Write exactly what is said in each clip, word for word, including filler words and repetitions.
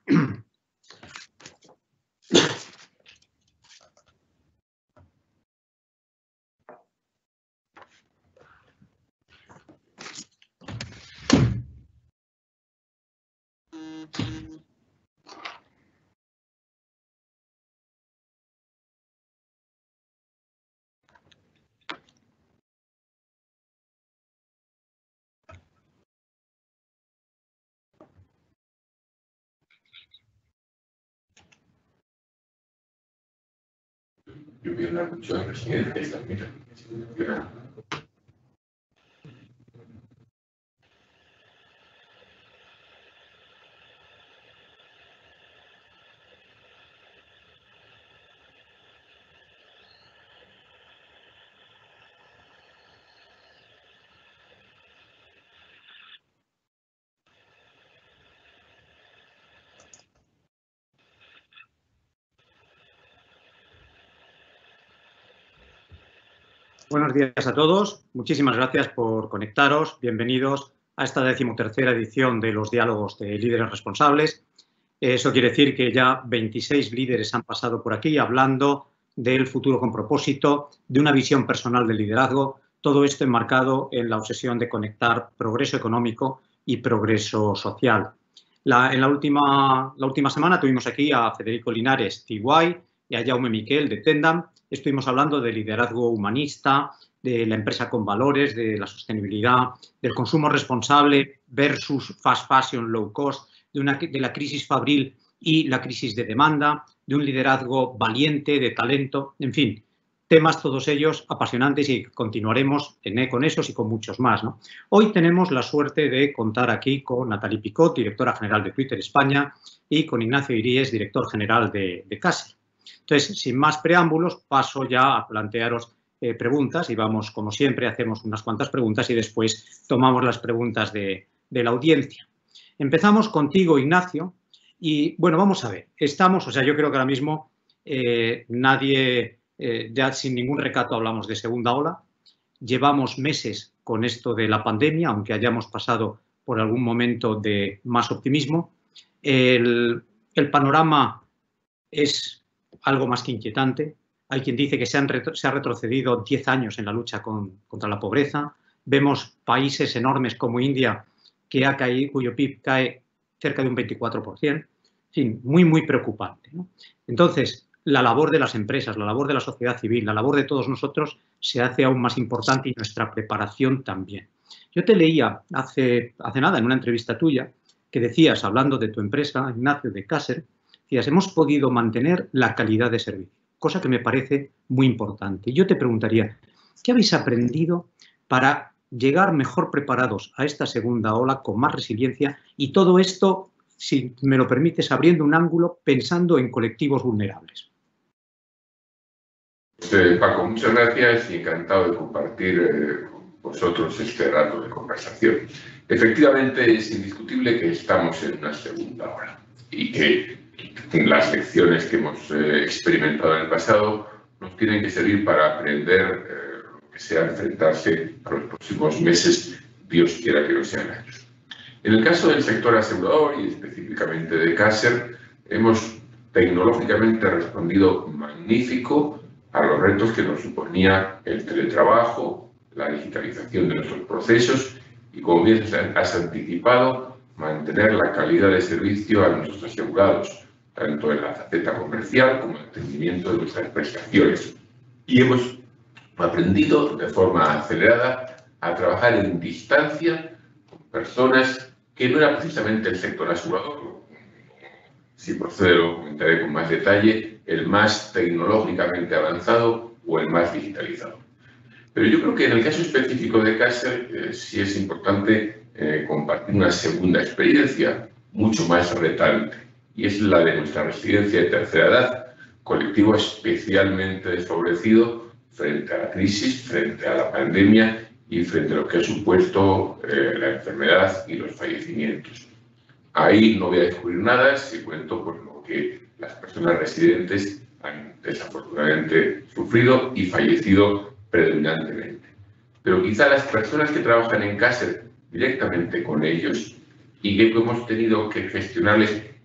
Yo vi una mucho de residentes también. Buenos días a todos. Muchísimas gracias por conectaros. Bienvenidos a esta decimotercera edición de los diálogos de líderes responsables. Eso quiere decir que ya veintiséis líderes han pasado por aquí hablando del futuro con propósito, de una visión personal del liderazgo, todo esto enmarcado en la obsesión de conectar progreso económico y progreso social. La, en la última, la última semana tuvimos aquí a Federico Linares, T Y, y a Jaume Miquel, de Tendam. Estuvimos hablando de liderazgo humanista, de la empresa con valores, de la sostenibilidad, del consumo responsable versus fast fashion low cost, de, una, de la crisis fabril y la crisis de demanda, de un liderazgo valiente, de talento, en fin, temas todos ellos apasionantes y continuaremos en, con esos y con muchos más, ¿no? Hoy tenemos la suerte de contar aquí con Nathalie Picot, directora general de Twitter España, y con Ignacio Iríes, director general de, de Caser. Entonces, sin más preámbulos, paso ya a plantearos eh, preguntas y vamos, como siempre, hacemos unas cuantas preguntas y después tomamos las preguntas de, de la audiencia. Empezamos contigo, Ignacio, y bueno, vamos a ver, estamos, o sea, yo creo que ahora mismo eh, nadie, eh, ya sin ningún recato hablamos de segunda ola, llevamos meses con esto de la pandemia, aunque hayamos pasado por algún momento de más optimismo, el, el panorama es algo más que inquietante. Hay quien dice que se, han retro, se ha retrocedido diez años en la lucha con, contra la pobreza. Vemos países enormes como India, que ha caído, cuyo P I B cae cerca de un veinticuatro por ciento. En fin, muy, muy preocupante, ¿no? Entonces, la labor de las empresas, la labor de la sociedad civil, la labor de todos nosotros se hace aún más importante y nuestra preparación también. Yo te leía hace, hace nada en una entrevista tuya que decías, hablando de tu empresa, Ignacio, de Caser, decías, hemos podido mantener la calidad de servicio, cosa que me parece muy importante. Yo te preguntaría, ¿qué habéis aprendido para llegar mejor preparados a esta segunda ola con más resiliencia y todo esto, si me lo permites, abriendo un ángulo pensando en colectivos vulnerables? Eh, Paco, muchas gracias y encantado de compartir eh, con vosotros este rato de conversación. Efectivamente, es indiscutible que estamos en una segunda ola y que las lecciones que hemos eh, experimentado en el pasado nos tienen que servir para aprender eh, lo que sea enfrentarse a los próximos meses, Dios quiera que no sean años. En el caso del sector asegurador y específicamente de Caser, hemos tecnológicamente respondido magnífico a los retos que nos suponía el teletrabajo, la digitalización de nuestros procesos y, como bien has anticipado, mantener la calidad de servicio a nuestros asegurados, tanto en la faceta comercial como en el entendimiento de nuestras prestaciones. Y hemos aprendido de forma acelerada a trabajar en distancia con personas que no era precisamente el sector asegurador, si procede lo comentaré con más detalle, el más tecnológicamente avanzado o el más digitalizado. Pero yo creo que en el caso específico de Caser eh, sí es importante eh, compartir una segunda experiencia mucho más retante, y es la de nuestra residencia de tercera edad, colectivo especialmente desfavorecido frente a la crisis, frente a la pandemia y frente a lo que ha supuesto eh, la enfermedad y los fallecimientos. Ahí no voy a descubrir nada si cuento por lo que las personas residentes han desafortunadamente sufrido y fallecido predominantemente. Pero quizá las personas que trabajan en Caser directamente con ellos y que hemos tenido que gestionarles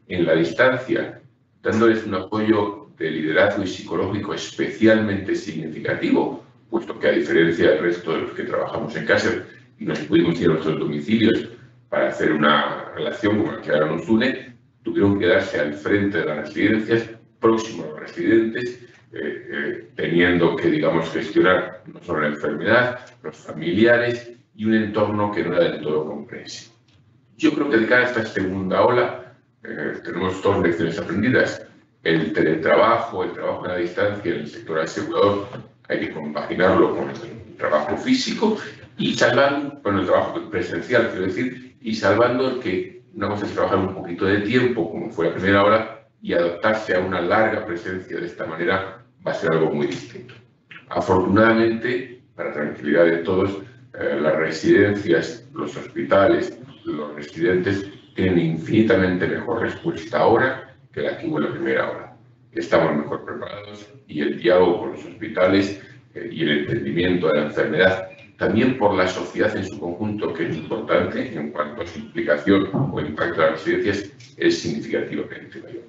en la distancia, dándoles un apoyo de liderazgo y psicológico especialmente significativo, puesto que a diferencia del resto de los que trabajamos en casa y nos pudimos ir a nuestros domicilios para hacer una relación como la que ahora nos une, tuvieron que quedarse al frente de las residencias, próximos a los residentes, eh, eh, teniendo que, digamos, gestionar no solo la enfermedad, los familiares y un entorno que no era del todo comprensivo. Yo creo que de cara a esta segunda ola eh, tenemos dos lecciones aprendidas. El teletrabajo, el trabajo a la distancia en el sector asegurador, hay que compaginarlo con el trabajo físico y salvando, con el trabajo presencial, quiero decir, y salvando que una cosa es trabajar un poquito de tiempo, como fue la primera hora, y adaptarse a una larga presencia de esta manera va a ser algo muy distinto. Afortunadamente, para tranquilidad de todos, eh, las residencias, los hospitales, los residentes tienen infinitamente mejor respuesta ahora que la que hubo en la primera hora. Estamos mejor preparados y el diálogo con los hospitales eh, y el entendimiento de la enfermedad, también por la sociedad en su conjunto, que es importante en cuanto a su implicación o impacto de las residencias, es significativamente mayor.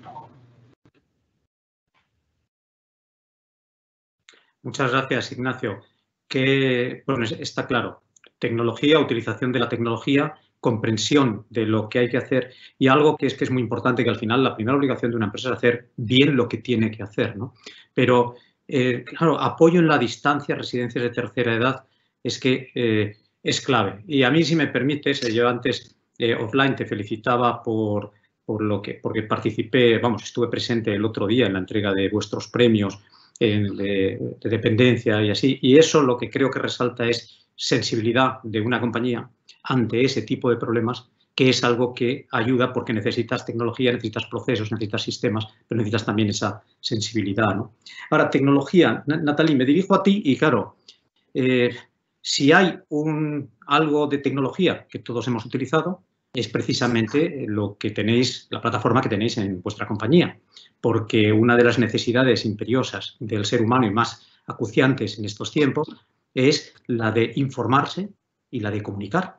Muchas gracias, Ignacio. Que, bueno, está claro. Tecnología, utilización de la tecnología, comprensión de lo que hay que hacer y algo que es que es muy importante, que al final la primera obligación de una empresa es hacer bien lo que tiene que hacer, ¿no? Pero, eh, claro, apoyo en la distancia, residencias de tercera edad, es que eh, es clave. Y a mí, si me permites, yo antes eh, offline te felicitaba por, por lo que, porque participé, vamos, estuve presente el otro día en la entrega de vuestros premios en, de, de dependencia y así, y eso lo que creo que resalta es sensibilidad de una compañía ante ese tipo de problemas, que es algo que ayuda porque necesitas tecnología, necesitas procesos, necesitas sistemas, pero necesitas también esa sensibilidad, ¿no? Ahora, tecnología. Natalie, me dirijo a ti y, claro, eh, si hay un, algo de tecnología que todos hemos utilizado, es precisamente lo que tenéis, la plataforma que tenéis en vuestra compañía, porque una de las necesidades imperiosas del ser humano y más acuciantes en estos tiempos es la de informarse y la de comunicar.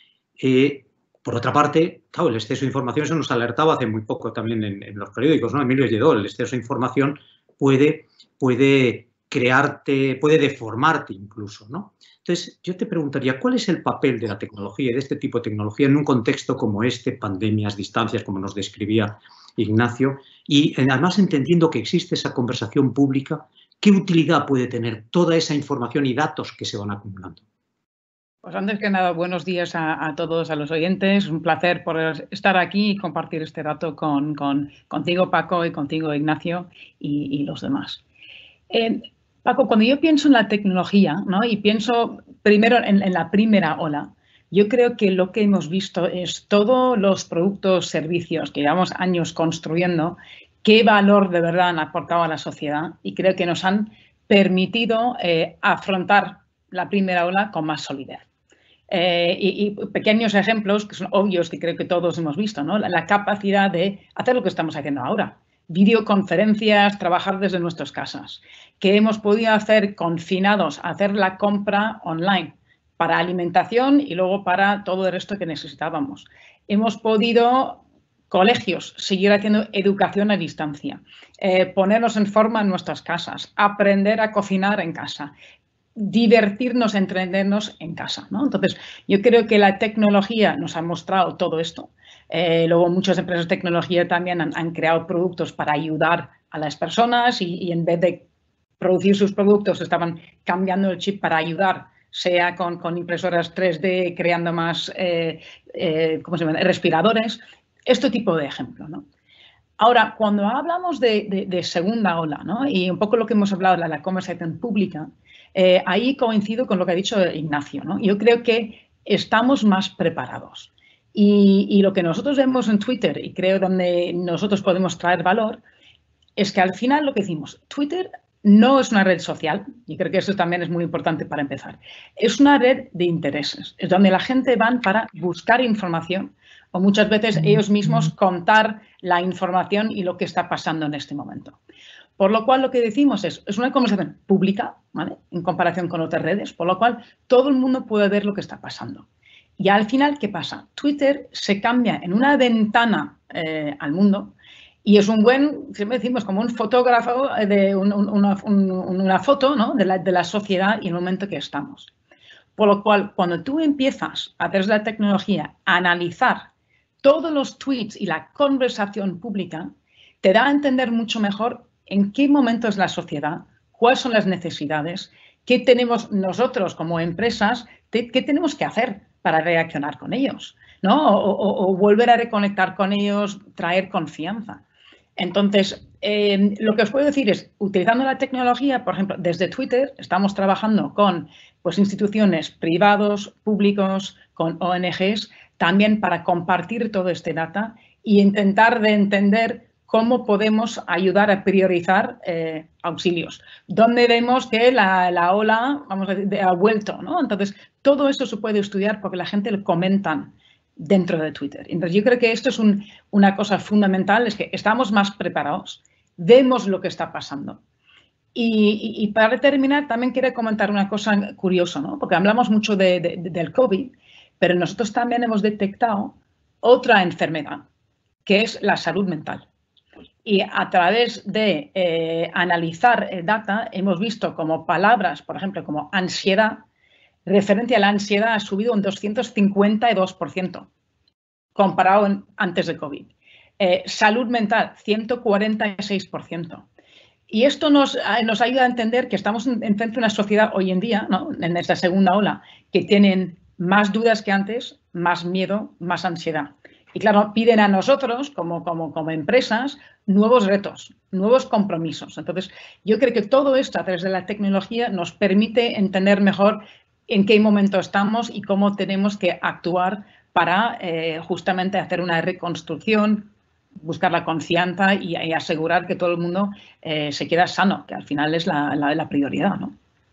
Eh, por otra parte, claro, el exceso de información, eso nos alertaba hace muy poco también en, en los periódicos, ¿no? Emilio Lledó, el exceso de información puede, puede crearte, puede deformarte incluso, ¿no? Entonces, yo te preguntaría, ¿cuál es el papel de la tecnología, de este tipo de tecnología, en un contexto como este, pandemias, distancias, como nos describía Ignacio, y además entendiendo que existe esa conversación pública, ¿qué utilidad puede tener toda esa información y datos que se van acumulando? Pues antes que nada, buenos días a, a todos, a los oyentes. Un placer poder estar aquí y compartir este rato con, con, contigo, Paco, y contigo, Ignacio, y, y los demás. Eh, Paco, cuando yo pienso en la tecnología, ¿no? Y pienso primero en, en la primera ola, yo creo que lo que hemos visto es todos los productos, servicios que llevamos años construyendo, qué valor de verdad han aportado a la sociedad y creo que nos han permitido eh, afrontar la primera ola con más solidez. Eh, y, y pequeños ejemplos que son obvios que creo que todos hemos visto, ¿no? La, la capacidad de hacer lo que estamos haciendo ahora. Videoconferencias, trabajar desde nuestras casas. Que hemos podido hacer confinados, hacer la compra online para alimentación y luego para todo el resto que necesitábamos. Hemos podido, colegios, seguir haciendo educación a distancia. Eh, ponernos en forma en nuestras casas. Aprender a cocinar en casa. Divertirnos, entretenernos en casa, ¿no? Entonces, yo creo que la tecnología nos ha mostrado todo esto. Eh, luego, muchas empresas de tecnología también han, han creado productos para ayudar a las personas y, y en vez de producir sus productos, estaban cambiando el chip para ayudar, sea con, con impresoras tres D, creando más eh, eh, ¿cómo se llama? respiradores. Este tipo de ejemplo, ¿no? Ahora, cuando hablamos de, de, de segunda ola, ¿no? Y un poco lo que hemos hablado de la, la conversación pública, eh, ahí coincido con lo que ha dicho Ignacio, ¿no? Yo creo que estamos más preparados. Y, y lo que nosotros vemos en Twitter, y creo donde nosotros podemos traer valor, es que al final lo que decimos, Twitter no es una red social, y creo que eso también es muy importante para empezar, es una red de intereses, es donde la gente va para buscar información o muchas veces ellos mismos contar la información y lo que está pasando en este momento. Por lo cual, lo que decimos es, es una conversación pública, ¿vale? En comparación con otras redes, por lo cual todo el mundo puede ver lo que está pasando. Y al final, ¿qué pasa? Twitter se cambia en una ventana eh, al mundo y es un buen, siempre decimos, como un fotógrafo de un, un, una, un, una foto, ¿no? de, la, de la sociedad y el momento que estamos. Por lo cual, cuando tú empiezas a través de la tecnología a analizar todos los tweets y la conversación pública, te da a entender mucho mejor en qué momento es la sociedad, cuáles son las necesidades, qué tenemos nosotros como empresas, qué tenemos que hacer para reaccionar con ellos, ¿no? O, o, o volver a reconectar con ellos, traer confianza. Entonces, eh, lo que os puedo decir es, utilizando la tecnología, por ejemplo, desde Twitter, estamos trabajando con pues, instituciones privados, públicos, con O N Ges, también para compartir todo este data e intentar de entender cómo podemos ayudar a priorizar eh, auxilios. ¿Dónde vemos que la, la ola, vamos a decir, ha vuelto, ¿no? Entonces, todo eso se puede estudiar porque la gente lo comentan dentro de Twitter. Entonces, yo creo que esto es un, una cosa fundamental, es que estamos más preparados, vemos lo que está pasando. Y, y, y para terminar, también quiero comentar una cosa curiosa, ¿no? Porque hablamos mucho de, de, del COVID, pero nosotros también hemos detectado otra enfermedad, que es la salud mental. Y a través de eh, analizar el data, hemos visto como palabras, por ejemplo, como ansiedad, referente a la ansiedad ha subido un doscientos cincuenta y dos por ciento comparado en, antes de COVID. Eh, salud mental, ciento cuarenta y seis por ciento. Y esto nos, nos ayuda a entender que estamos enfrente de una sociedad hoy en día, ¿no? En esta segunda ola, que tienen más dudas que antes, más miedo, más ansiedad. Y claro, piden a nosotros, como, como, como empresas, nuevos retos, nuevos compromisos. Entonces, yo creo que todo esto a través de la tecnología nos permite entender mejor en qué momento estamos y cómo tenemos que actuar para eh, justamente hacer una reconstrucción, buscar la confianza y, y asegurar que todo el mundo eh, se queda sano, que al final es la, la, la prioridad, ¿no?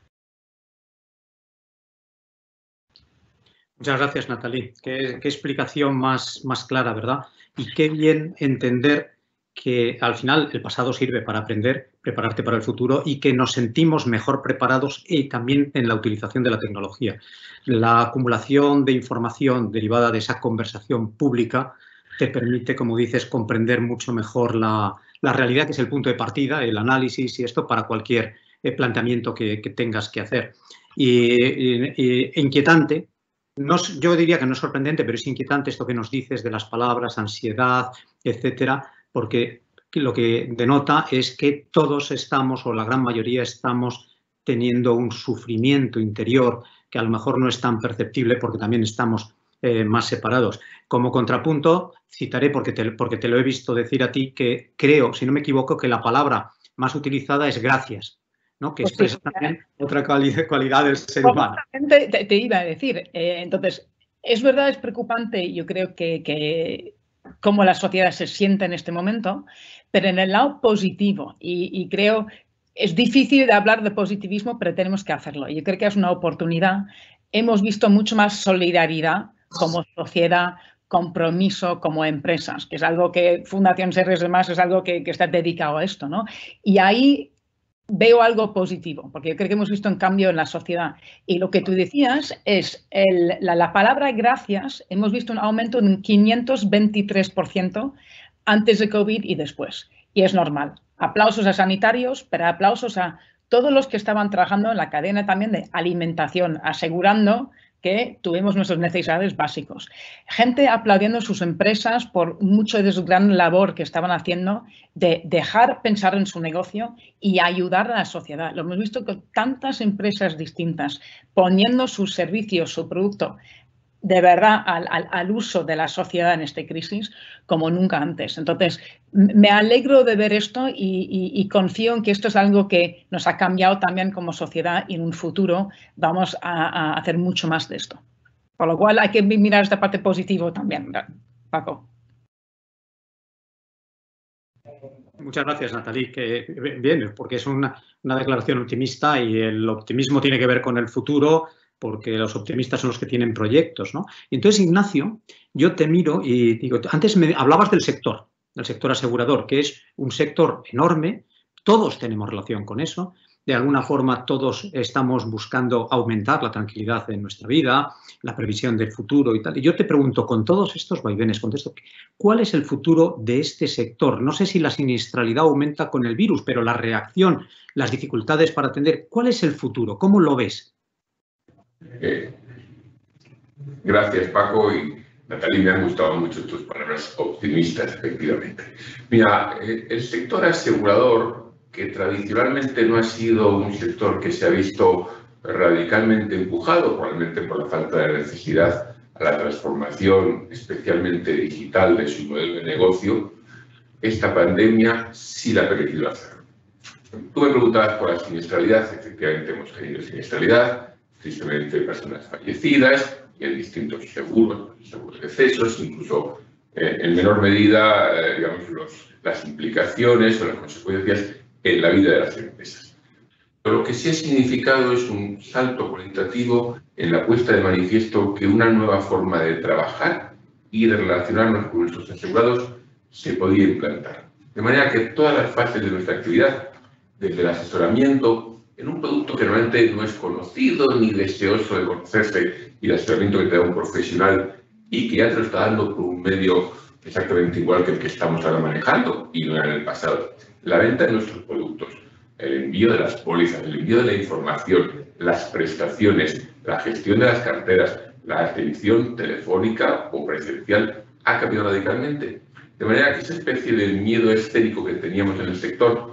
Muchas gracias, Nathalie. Qué, qué explicación más, más clara, ¿verdad? Y qué bien entender que al final el pasado sirve para aprender, prepararte para el futuro y que nos sentimos mejor preparados y también en la utilización de la tecnología. La acumulación de información derivada de esa conversación pública te permite, como dices, comprender mucho mejor la, la realidad, que es el punto de partida, el análisis y esto para cualquier eh, planteamiento que, que tengas que hacer. Y, y, y inquietante. No, yo diría que no es sorprendente, pero es inquietante esto que nos dices de las palabras, ansiedad, etcétera, porque lo que denota es que todos estamos, o la gran mayoría estamos teniendo un sufrimiento interior que a lo mejor no es tan perceptible porque también estamos eh, más separados. Como contrapunto, citaré, porque te, porque te lo he visto decir a ti, que creo, si no me equivoco, que la palabra más utilizada es gracias, ¿no? Que pues expresa sí, también otra cualidad, cualidad del ser humano. Te, te iba a decir, eh, entonces, es verdad, es preocupante, yo creo que, que cómo la sociedad se siente en este momento, pero en el lado positivo, y, y creo, es difícil de hablar de positivismo, pero tenemos que hacerlo. Yo creo que es una oportunidad. Hemos visto mucho más solidaridad como sociedad, compromiso como empresas, que es algo que Fundación Serres demás es algo que, que está dedicado a esto, ¿no? Y ahí veo algo positivo, porque yo creo que hemos visto un cambio en la sociedad. Y lo que tú decías es, el, la, la palabra gracias, hemos visto un aumento de un quinientos veintitrés por ciento antes de COVID y después. Y es normal. Aplausos a sanitarios, pero aplausos a todos los que estaban trabajando en la cadena también de alimentación, asegurando que tuvimos nuestras necesidades básicos. Gente aplaudiendo sus empresas por mucho de su gran labor que estaban haciendo de dejar pensar en su negocio y ayudar a la sociedad. Lo hemos visto con tantas empresas distintas poniendo sus servicios, su producto, de verdad al, al, al uso de la sociedad en esta crisis como nunca antes. Entonces, me alegro de ver esto y, y, y confío en que esto es algo que nos ha cambiado también como sociedad y en un futuro vamos a, a hacer mucho más de esto. Por lo cual hay que mirar esta parte positiva también, Paco. Muchas gracias, Nathalie. Que, bien, porque es una, una declaración optimista y el optimismo tiene que ver con el futuro, porque los optimistas son los que tienen proyectos, ¿no? Y entonces, Ignacio, yo te miro y digo, antes me hablabas del sector, del sector asegurador, que es un sector enorme, todos tenemos relación con eso, de alguna forma todos estamos buscando aumentar la tranquilidad en nuestra vida, la previsión del futuro y tal. Y yo te pregunto, con todos estos vaivenes, con esto, ¿cuál es el futuro de este sector? No sé si la siniestralidad aumenta con el virus, pero la reacción, las dificultades para atender, ¿cuál es el futuro? ¿Cómo lo ves? Eh, gracias, Paco, y Natalie, me han gustado mucho tus palabras optimistas, efectivamente. Mira, eh, el sector asegurador, que tradicionalmente no ha sido un sector que se ha visto radicalmente empujado, probablemente por la falta de necesidad a la transformación, especialmente digital, de su modelo de negocio, esta pandemia sí la ha permitido hacerlo. Tú me preguntabas por la siniestralidad. Efectivamente hemos tenido siniestralidad, tristemente personas fallecidas y en distintos seguros, seguros de decesos, incluso eh, en menor medida, eh, digamos, los, las implicaciones o las consecuencias en la vida de las empresas. Pero lo que sí ha significado es un salto cualitativo en la puesta de manifiesto que una nueva forma de trabajar y de relacionarnos con nuestros asegurados se podía implantar. De manera que todas las fases de nuestra actividad, desde el asesoramiento, en un producto que normalmente no es conocido ni deseoso de conocerse, y el asesoramiento que te da un profesional y que ya te lo está dando por un medio exactamente igual que el que estamos ahora manejando y no era en el pasado. La venta de nuestros productos, el envío de las pólizas, el envío de la información, las prestaciones, la gestión de las carteras, la atención telefónica o presencial ha cambiado radicalmente. De manera que esa especie de miedo escénico que teníamos en el sector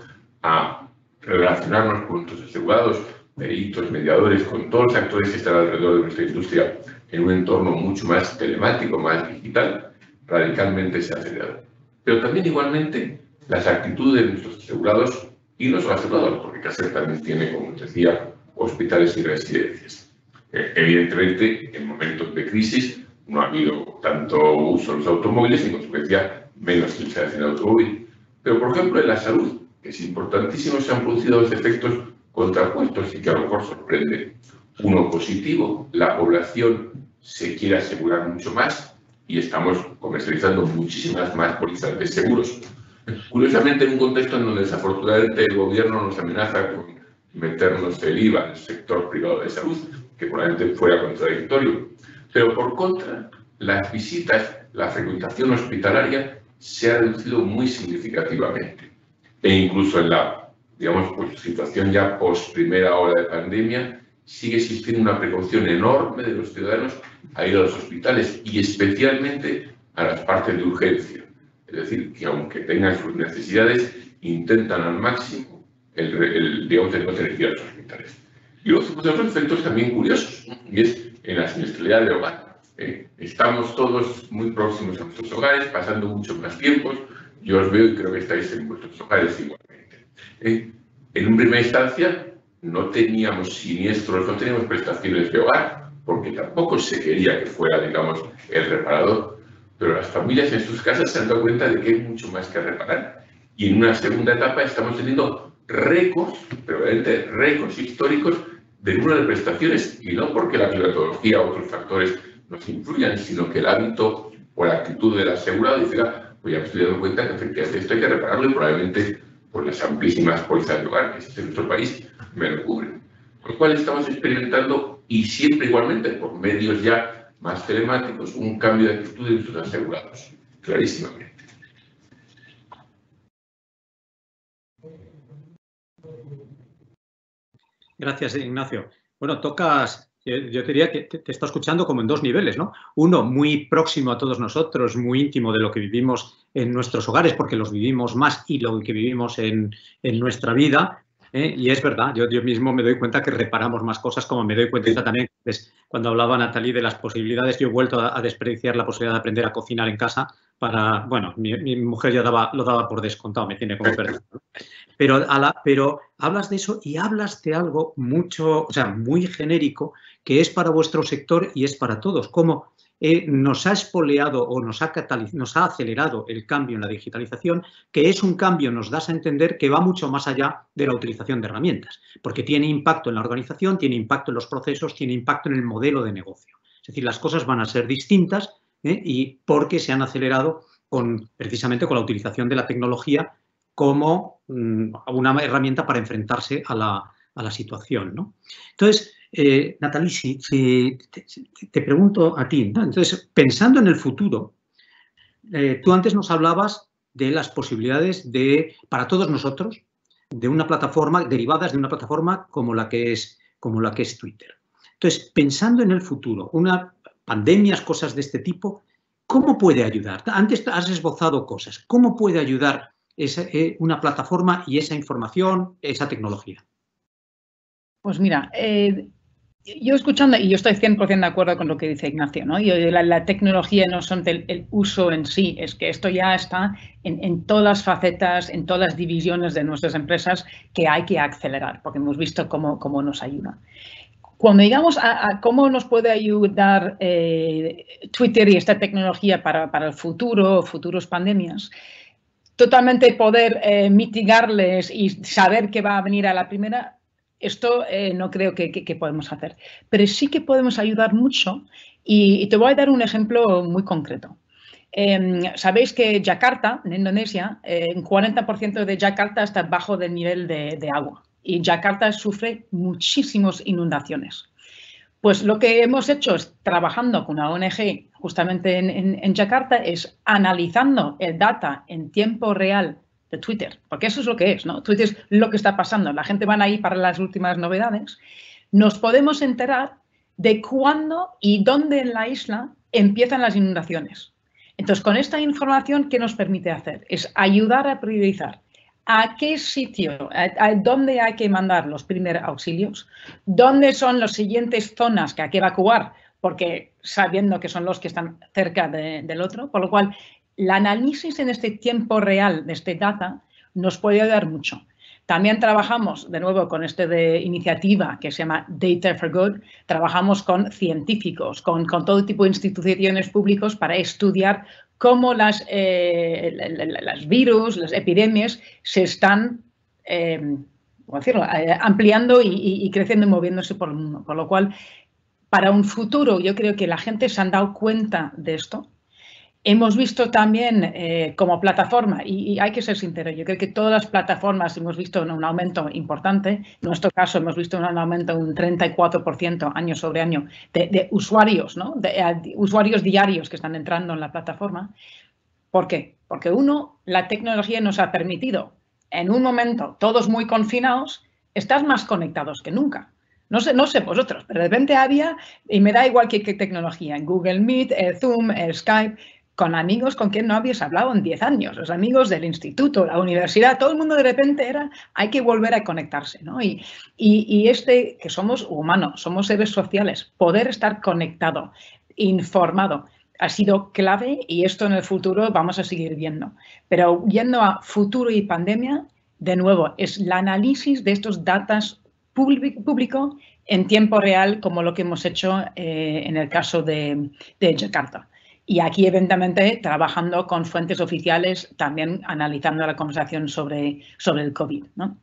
a relacionarnos con nuestros asegurados, peritos, mediadores, con todos los actores que están alrededor de nuestra industria en un entorno mucho más telemático, más digital, radicalmente se ha acelerado. Pero también igualmente las actitudes de nuestros asegurados y no solo asegurados, porque Caser también tiene, como te decía, hospitales y residencias. Eh, evidentemente, en momentos de crisis no ha habido tanto uso de los automóviles y, en consecuencia, menos utilización de automóvil. Pero, por ejemplo, en la salud, que es importantísimo, se han producido dos efectos contrapuestos y que a lo mejor sorprenden. Uno positivo, la población se quiere asegurar mucho más y estamos comercializando muchísimas más pólizas de seguros. Curiosamente, en un contexto en donde desafortunadamente el gobierno nos amenaza con meternos el I V A en el sector privado de salud, que probablemente fuera contradictorio. Pero por contra, las visitas, la frecuentación hospitalaria se ha reducido muy significativamente. E incluso en la, digamos, pues, situación ya post primera ola de pandemia, sigue existiendo una precaución enorme de los ciudadanos a ir a los hospitales y especialmente a las partes de urgencia. Es decir, que aunque tengan sus necesidades, intentan al máximo el, el, digamos, el no tener que ir a los hospitales. Y luego tenemos otros efectos también curiosos, y es en la siniestralidad de hogar. Eh, estamos todos muy próximos a nuestros hogares, pasando mucho más tiempo. Yo os veo y creo que estáis en vuestros hogares igualmente. Eh, en una primera instancia no teníamos siniestros, no teníamos prestaciones de hogar, porque tampoco se quería que fuera, digamos, el reparador. Pero las familias en sus casas se han dado cuenta de que hay mucho más que reparar. Y en una segunda etapa estamos teniendo récords, pero realmente récords históricos de número de prestaciones, y no porque la climatología u otros factores nos influyan, sino que el hábito o la actitud del asegurado dice, ah, pues ya me estoy dando cuenta que efectivamente esto hay que repararlo y probablemente por las amplísimas pólizas de hogar que existen en nuestro país me lo cubren. Con lo cual estamos experimentando, y siempre igualmente por medios ya más telemáticos, un cambio de actitud de nuestros asegurados, clarísimamente. Gracias, Ignacio. Bueno, tocas, yo diría que te, te está escuchando como en dos niveles, ¿no? Uno, muy próximo a todos nosotros, muy íntimo de lo que vivimos en nuestros hogares, porque los vivimos más y lo que vivimos en, en nuestra vida. ¿eh? Y es verdad, yo, yo mismo me doy cuenta que reparamos más cosas, como me doy cuenta también pues, cuando hablaba Natalie de las posibilidades. Yo he vuelto a, a desperdiciar la posibilidad de aprender a cocinar en casa para, bueno, mi, mi mujer ya daba, lo daba por descontado, me tiene como perdón. Pero, a la, pero hablas de eso y hablas de algo mucho, o sea, muy genérico, que es para vuestro sector y es para todos. Como eh, nos ha espoleado o nos ha, nos ha acelerado el cambio en la digitalización, que es un cambio, nos das a entender, que va mucho más allá de la utilización de herramientas, porque tiene impacto en la organización, tiene impacto en los procesos, tiene impacto en el modelo de negocio. Es decir, las cosas van a ser distintas ¿eh? y porque se han acelerado con, precisamente con la utilización de la tecnología como una herramienta para enfrentarse a la, a la situación, ¿no? Entonces, eh, Natalie, si, si te, te pregunto a ti, ¿no? Entonces, pensando en el futuro, eh, tú antes nos hablabas de las posibilidades de, para todos nosotros, de una plataforma, derivadas de una plataforma como la que es, como la que es Twitter. Entonces, pensando en el futuro, una pandemias, cosas de este tipo, ¿cómo puede ayudar? Antes has esbozado cosas. ¿Cómo puede ayudar esa, eh, una plataforma y esa información, esa tecnología? Pues mira, eh, yo escuchando, y yo estoy cien por ciento de acuerdo con lo que dice Ignacio, ¿no? Yo, la, la tecnología no son el, el uso en sí, es que esto ya está en, en todas las facetas, en todas las divisiones de nuestras empresas que hay que acelerar, porque hemos visto cómo, cómo nos ayuda. Cuando llegamos a, a cómo nos puede ayudar eh, Twitter y esta tecnología para, para el futuro, futuros pandemias, totalmente poder eh, mitigarles y saber que va a venir a la primera, esto eh, no creo que, que, que podemos hacer. Pero sí que podemos ayudar mucho y, y te voy a dar un ejemplo muy concreto. Eh, Sabéis que Yakarta, en Indonesia, eh, un cuarenta por ciento de Yakarta está bajo del nivel de, de agua y Yakarta sufre muchísimas inundaciones. Pues lo que hemos hecho es, trabajando con una O N G justamente en, en, en Yakarta, es analizando el data en tiempo real de Twitter, porque eso es lo que es, ¿no? Twitter es lo que está pasando. La gente va ahí para las últimas novedades. Nos podemos enterar de cuándo y dónde en la isla empiezan las inundaciones. Entonces, con esta información, ¿qué nos permite hacer? Es ayudar a priorizar a qué sitio, a, a dónde hay que mandar los primeros auxilios, dónde son las siguientes zonas que hay que evacuar, porque sabiendo que son los que están cerca de, del otro, por lo cual el análisis en este tiempo real de este data nos puede ayudar mucho. También trabajamos, de nuevo, con esta de iniciativa que se llama Data for Good, trabajamos con científicos, con, con todo tipo de instituciones públicas para estudiar cómo las, eh, las virus, las epidemias se están eh, ¿cómo decirlo? Eh, ampliando y, y, y creciendo y moviéndose por el mundo. Por lo cual, para un futuro, yo creo que la gente se han dado cuenta de esto. Hemos visto también eh, como plataforma, y, y hay que ser sincero, yo creo que todas las plataformas hemos visto un aumento importante. En nuestro caso hemos visto un aumento de un treinta y cuatro por ciento año sobre año de, de usuarios, ¿no? de, de usuarios diarios que están entrando en la plataforma. ¿Por qué? Porque uno, la tecnología nos ha permitido, en un momento, todos muy confinados, estar más conectados que nunca. No sé, no sé vosotros, pero de repente había, y me da igual qué, qué tecnología, en Google Meet, el Zoom, el Skype, con amigos con quien no habías hablado en diez años, los amigos del instituto, la universidad, todo el mundo de repente era, hay que volver a conectarse, ¿no? Y, y, y este, que somos humanos, somos seres sociales, poder estar conectado, informado, ha sido clave y esto en el futuro vamos a seguir viendo. Pero yendo a futuro y pandemia, de nuevo, es el análisis de estos datos público en tiempo real, como lo que hemos hecho eh, en el caso de, de Yakarta. Y aquí, evidentemente, trabajando con fuentes oficiales, también analizando la conversación sobre, sobre el COVID, ¿no?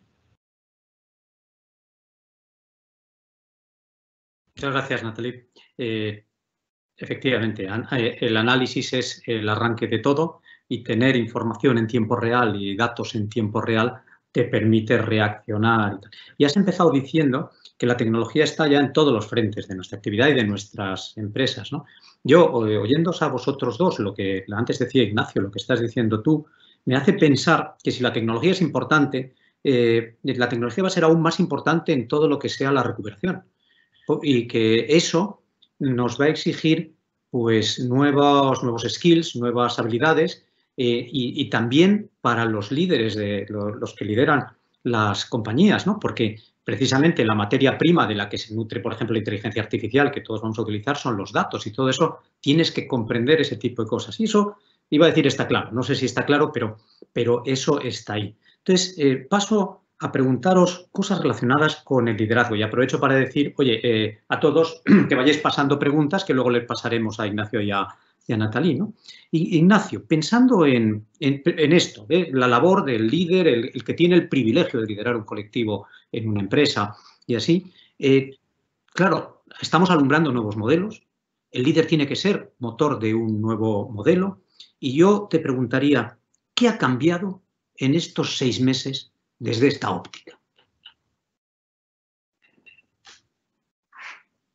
Muchas gracias, Natalie. Eh, efectivamente, el análisis es el arranque de todo y tener información en tiempo real y datos en tiempo real te permite reaccionar. Y has empezado diciendo que la tecnología está ya en todos los frentes de nuestra actividad y de nuestras empresas, ¿no? Yo, oyéndoos a vosotros dos, lo que antes decía Ignacio, lo que estás diciendo tú, me hace pensar que si la tecnología es importante, eh, la tecnología va a ser aún más importante en todo lo que sea la recuperación. Y que eso nos va a exigir pues, nuevos, nuevos skills, nuevas habilidades eh, y, y también para los líderes, de los, los que lideran las compañías, ¿no? Porque precisamente la materia prima de la que se nutre, por ejemplo, la inteligencia artificial que todos vamos a utilizar son los datos y todo eso tienes que comprender ese tipo de cosas. Y eso, iba a decir, está claro. No sé si está claro, pero, pero eso está ahí. Entonces, eh, paso a preguntaros cosas relacionadas con el liderazgo y aprovecho para decir, oye, eh, a todos que vayáis pasando preguntas que luego les pasaremos a Ignacio y a, y a Natalie, ¿no? Y, Ignacio, pensando en, en, en esto, ¿eh? La labor del líder, el, el que tiene el privilegio de liderar un colectivo en una empresa y así, eh, claro, estamos alumbrando nuevos modelos, el líder tiene que ser motor de un nuevo modelo y yo te preguntaría, ¿qué ha cambiado en estos seis meses desde esta óptica?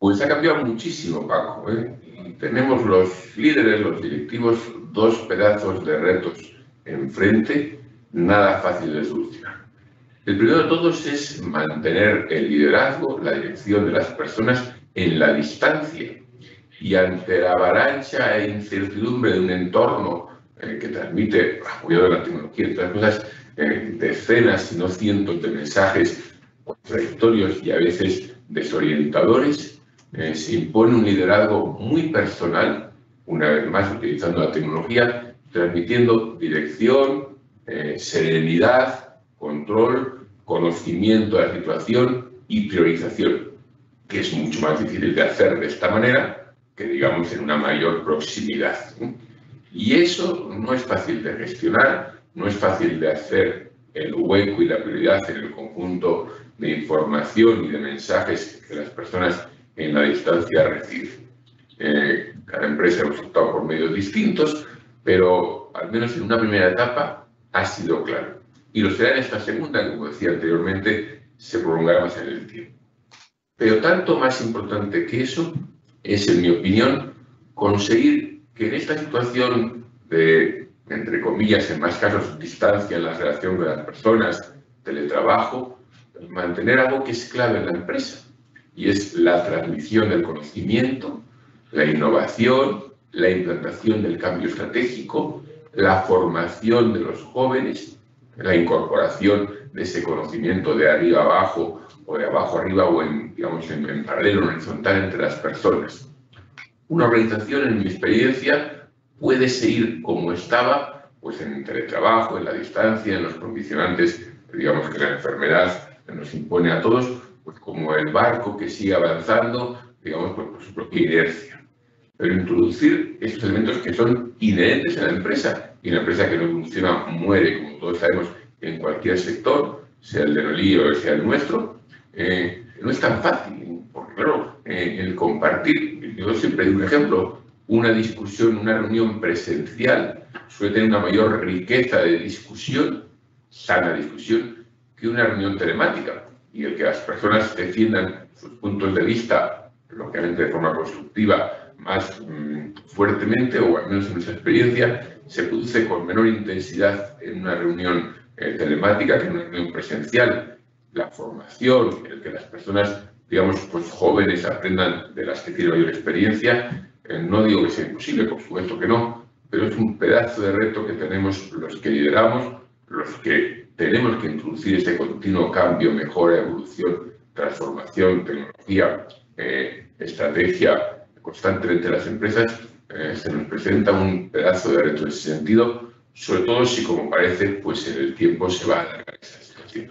Pues ha cambiado muchísimo, Paco, ¿eh? Y tenemos los líderes, los directivos, dos pedazos de retos enfrente, nada fácil de solucionar. El primero de todos es mantener el liderazgo, la dirección de las personas en la distancia y ante la avalancha e incertidumbre de un entorno eh, que transmite, apoyado en la tecnología y otras cosas, eh, decenas, si no cientos de mensajes contradictorios y a veces desorientadores, eh, se impone un liderazgo muy personal, una vez más utilizando la tecnología, transmitiendo dirección, eh, serenidad, control, conocimiento de la situación y priorización, que es mucho más difícil de hacer de esta manera que, digamos, en una mayor proximidad. Y eso no es fácil de gestionar, no es fácil de hacer el hueco y la prioridad en el conjunto de información y de mensajes que las personas en la distancia reciben. Eh, cada empresa hemos optado por medios distintos, pero al menos en una primera etapa ha sido claro. Y lo será en esta segunda, como decía anteriormente, se prolongará más en el tiempo. Pero tanto más importante que eso es, en mi opinión, conseguir que en esta situación de, entre comillas, en más casos, distancia en la relación con las personas, teletrabajo, mantener algo que es clave en la empresa, y es la transmisión del conocimiento, la innovación, la implantación del cambio estratégico, la formación de los jóvenes, la incorporación de ese conocimiento de arriba abajo o de abajo arriba o en, digamos, en, en paralelo, en horizontal entre las personas. Una organización, en mi experiencia, puede seguir como estaba, pues en teletrabajo, en la distancia, en los condicionantes, digamos, que la enfermedad nos impone a todos, pues como el barco que sigue avanzando, digamos, pues, por su propia inercia. Pero introducir esos elementos que son inherentes a la empresa, y una empresa que no funciona muere, como todos sabemos, en cualquier sector, sea el de Nolí o sea el nuestro, eh, no es tan fácil, porque claro, eh, el compartir, yo siempre doy un ejemplo, una discusión, una reunión presencial suele tener una mayor riqueza de discusión, sana discusión, que una reunión telemática, y el que las personas defiendan sus puntos de vista, lógicamente de forma constructiva, más mmm, fuertemente, o al menos en nuestra experiencia, se produce con menor intensidad en una reunión eh, telemática que en una reunión presencial. La formación, el que las personas, digamos, pues jóvenes aprendan de las que tienen mayor experiencia, eh, no digo que sea imposible, por supuesto que no, pero es un pedazo de reto que tenemos los que lideramos, los que tenemos que introducir ese continuo cambio, mejora, evolución, transformación, tecnología, eh, estrategia constantemente en las empresas. Eh, se nos presenta un pedazo de reto en ese sentido, sobre todo si, como parece, pues en el tiempo se va a alargar esta situación.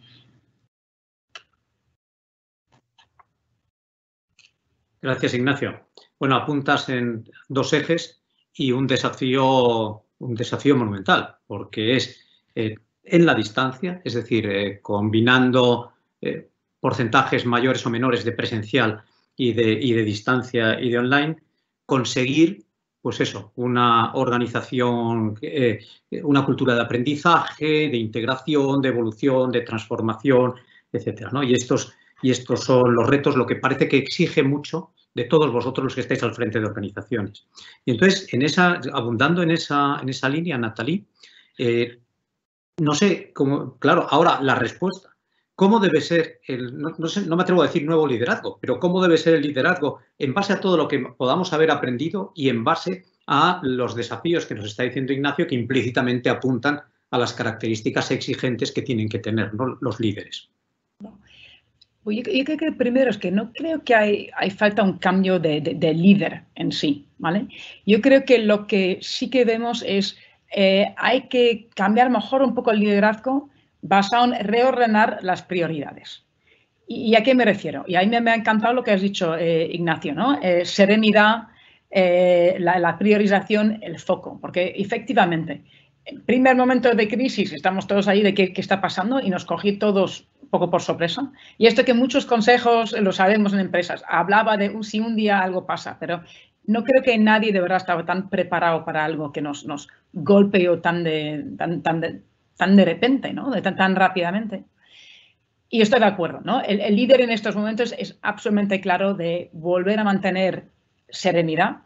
Gracias, Ignacio. Bueno, apuntas en dos ejes y un desafío, un desafío monumental, porque es eh, en la distancia, es decir, eh, combinando eh, porcentajes mayores o menores de presencial y de, y de distancia y de online, conseguir, pues eso, una organización, eh, una cultura de aprendizaje, de integración, de evolución, de transformación, etcétera, ¿no? Y estos, y estos son los retos, lo que parece que exige mucho de todos vosotros los que estáis al frente de organizaciones. Y entonces, en esa, abundando en esa, en esa línea, Nathalie, eh, no sé, cómo, claro, ahora la respuesta. ¿Cómo debe ser, el, no, no, sé, no me atrevo a decir nuevo liderazgo, pero cómo debe ser el liderazgo en base a todo lo que podamos haber aprendido y en base a los desafíos que nos está diciendo Ignacio, que implícitamente apuntan a las características exigentes que tienen que tener, ¿no?, los líderes? Pues yo, yo creo que primero es que no creo que hay, hay falta un cambio de, de, de líder en sí, ¿vale? Yo creo que lo que sí que vemos es eh, hay que cambiar mejor un poco el liderazgo basado en reordenar las prioridades. ¿Y, y a qué me refiero? Y ahí me, me ha encantado lo que has dicho, eh, Ignacio, ¿no? Eh, serenidad, eh, la, la priorización, el foco, porque efectivamente, en primer momento de crisis estamos todos ahí de qué, qué está pasando y nos cogí todos un poco por sorpresa. Y esto que muchos consejos lo sabemos en empresas, hablaba de un, si un día algo pasa, pero no creo que nadie de verdad estaba tan preparado para algo que nos, nos golpeó tan de, tan, tan de, tan de repente, ¿no? De tan, tan rápidamente. Y estoy de acuerdo, ¿no? El, el líder en estos momentos es absolutamente claro de volver a mantener serenidad,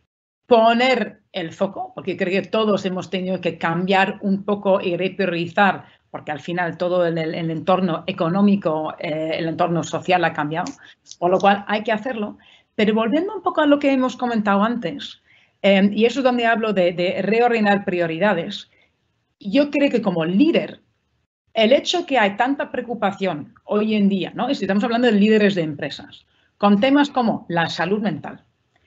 poner el foco, porque creo que todos hemos tenido que cambiar un poco y repriorizar, porque al final todo el, el, el entorno económico, eh, el entorno social ha cambiado, por lo cual hay que hacerlo. Pero volviendo un poco a lo que hemos comentado antes, eh, y eso es donde hablo de, de reordenar prioridades, yo creo que como líder, el hecho que hay tanta preocupación hoy en día, ¿no? Estamos hablando de líderes de empresas, con temas como la salud mental,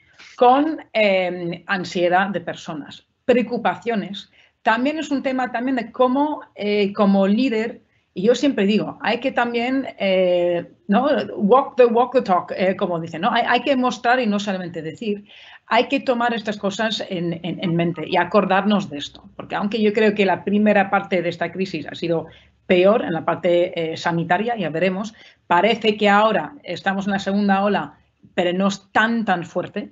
con eh, ansiedad de personas, preocupaciones. También es un tema también de cómo, eh, como líder, y yo siempre digo, hay que también, eh, ¿no? walk, the, walk the talk, eh, como dicen, ¿no? Hay, hay que mostrar y no solamente decir, hay que tomar estas cosas en, en, en mente y acordarnos de esto. Porque aunque yo creo que la primera parte de esta crisis ha sido peor en la parte eh, sanitaria, ya veremos, parece que ahora estamos en la segunda ola, pero no es tan, tan fuerte.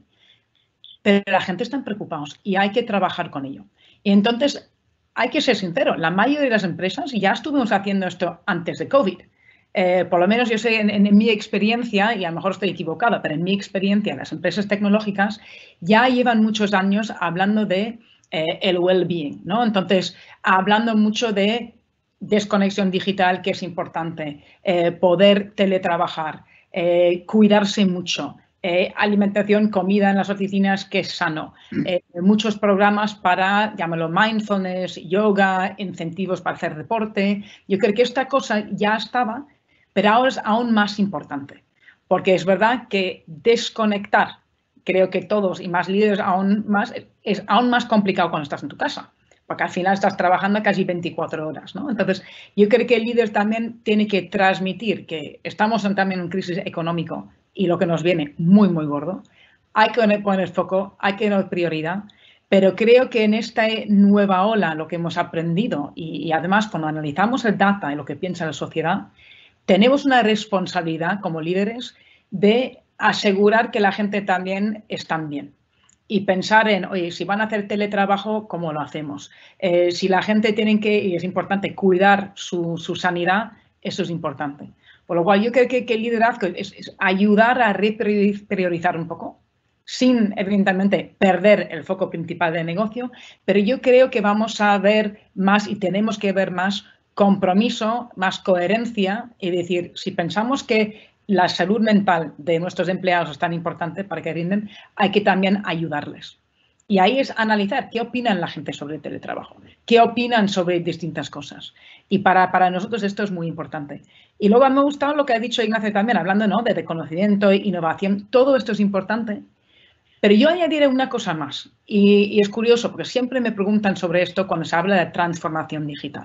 Pero la gente está preocupados y hay que trabajar con ello. Y entonces, hay que ser sincero, la mayoría de las empresas ya estuvimos haciendo esto antes de COVID. Eh, por lo menos yo sé, en, en mi experiencia, y a lo mejor estoy equivocada, pero en mi experiencia, las empresas tecnológicas ya llevan muchos años hablando de eh, el well-being, ¿no? Entonces, hablando mucho de desconexión digital, que es importante, eh, poder teletrabajar, eh, cuidarse mucho, Eh, alimentación, comida en las oficinas que es sano. Eh, muchos programas para, llámalo mindfulness, yoga, incentivos para hacer deporte. Yo creo que esta cosa ya estaba, pero ahora es aún más importante. Porque es verdad que desconectar, creo que todos y más líderes aún más, es aún más complicado cuando estás en tu casa. Porque al final estás trabajando casi veinticuatro horas, ¿no? Entonces, yo creo que el líder también tiene que transmitir que estamos en, también en crisis económico y lo que nos viene muy, muy gordo. Hay que poner foco, hay que dar prioridad, pero creo que en esta nueva ola lo que hemos aprendido y, y además cuando analizamos el data y lo que piensa la sociedad, tenemos una responsabilidad como líderes de asegurar que la gente también está bien. Y pensar en, oye, si van a hacer teletrabajo, ¿cómo lo hacemos? Eh, si la gente tiene que, y es importante, cuidar su, su sanidad, eso es importante. Por lo cual, yo creo que, que el liderazgo es, es ayudar a repriorizar un poco, sin, evidentemente, perder el foco principal del negocio, pero yo creo que vamos a ver más y tenemos que ver más compromiso, más coherencia y decir, si pensamos que la salud mental de nuestros empleados es tan importante para que rinden, hay que también ayudarles. Y ahí es analizar qué opinan la gente sobre el teletrabajo, qué opinan sobre distintas cosas. Y para, para nosotros esto es muy importante. Y luego me ha gustado lo que ha dicho Ignacio también, hablando, ¿no?, de reconocimiento e innovación. Todo esto es importante. Pero yo añadiré una cosa más. Y, y es curioso, porque siempre me preguntan sobre esto cuando se habla de transformación digital.